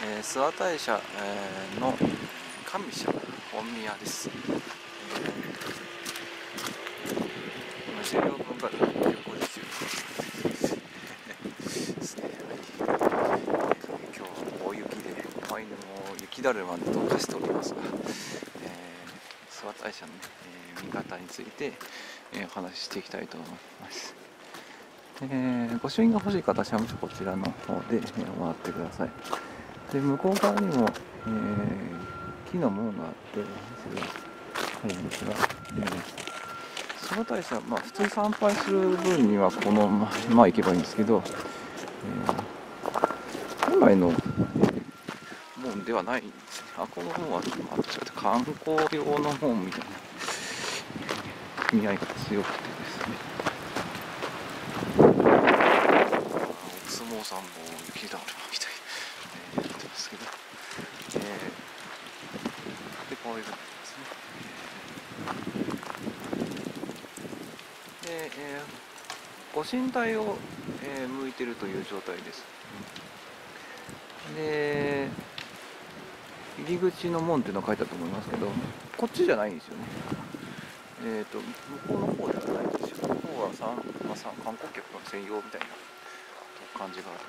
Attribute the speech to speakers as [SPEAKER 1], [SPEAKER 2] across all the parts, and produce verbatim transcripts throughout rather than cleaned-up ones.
[SPEAKER 1] えー、諏訪大社、えー、の上社本宮です。えー、今じゅうよんぷんからごじじゅうですね。はい、今日は大雪で子犬も雪だるまで溶かしておりますが、えー、諏訪大社の、ねえー、見方について、えー、お話ししていきたいと思います。えー、御朱印が欲しい方はこちらの方で、えー、もらってください。で向こう側にも、えー、木の門があってそれが入るんですが、えー、諏訪大社、まあ、普通に参拝する分にはこのまま行けばいいんですけど、えー、本来の門ではないんですね。あ、この門はちょっと待って、観光用の門みたいな意味合いが強くてですね、お相撲さんも雪だるまみたいな、えー、やってますけど、えー、でこういうふうになりますね。で、えー、ご神体を、えー、向いているという状態です。で、入り口の門っていうのが書いてあると思いますけど、こっちじゃないんですよね。えーと、向こうの方ではないんですよ。向こうはさん、まあ、さん観光客の専用みたいな感じがあり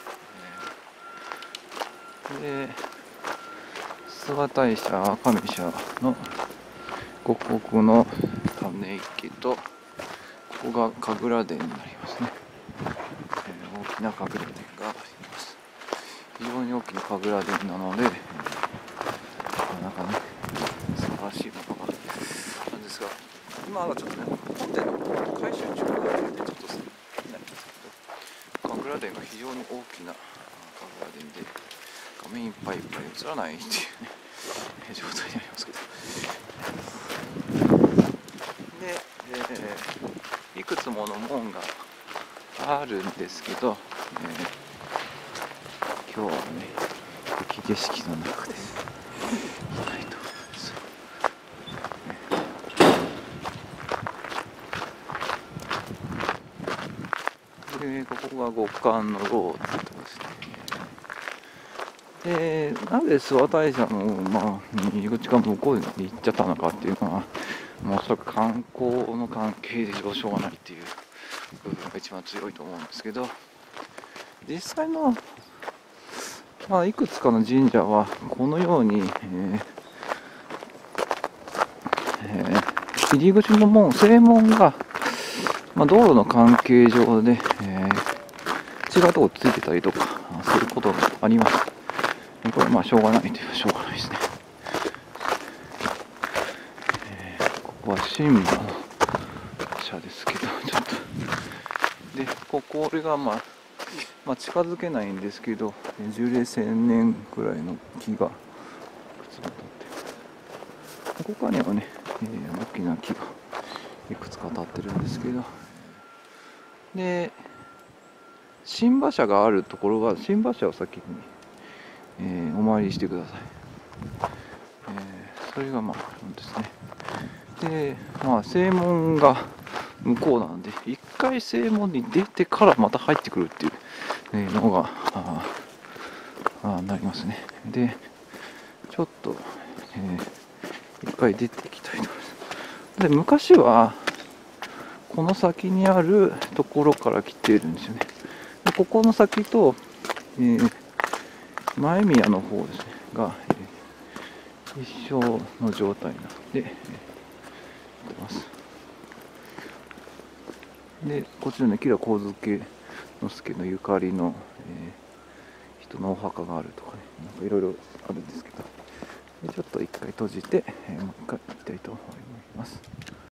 [SPEAKER 1] ますね。えー、で、諏訪大社、上社の五穀の種池と、ここが神楽殿になりますね。えー、大きな神楽殿があります。非常に大きな神楽殿なので、なかなかね、素晴らしいものがなんですが、今はちょっとね、本殿の改修中があって、ちょっと少ないんですけど、神楽殿が非常に大きな神楽殿で、画面いっぱいいっぱい映らないっていうね、状態になりますけど。で、えー、いくつもの門があるんですけど、えー、今日はね、雪景色の中です。いないと思います。で、ここが極寒のロードですね。で、なぜ諏訪大社の、まあ、入り口が向こうに行っちゃったのかっていうのは、もうおそらく観光の関係でしょうがないっていう部分が一番強いと思うんですけど、実際の、まあ、いくつかの神社はこのように、えーえー、入り口の門、正門が、まあ、道路の関係上で、えー、違うところついてたりとかすることがあります。これはまあしょうがないといえばしょうがないですね。えー、ここは神馬の社ですけど、ちょっとで、ここれがまあ、まあ、近づけないんですけど、樹齢せんねんくらいの木がいくつも立って、ここにはね、えー、大きな木がいくつか立ってるんですけど、で、神馬車があるところは神馬車を先に、えー、お参りしてください。えー、それがまあですね。で、まあ正門が向こうなので、一回正門に出てからまた入ってくるっていうのがああなりますね。で、ちょっと、えー、一回出ていきたいと思います。で、昔はこの先にあるところから来ているんですよね。でここの先と、えー、前宮の方ですねが、えー、一緒の状態なので、えー、出ます。で、こちらね、吉良上野之助のゆかりの、えー、人のお墓があるとかね、なんかいろいろあるんですけど、でちょっと一回閉じて、えー、もう一回行きたいと思います。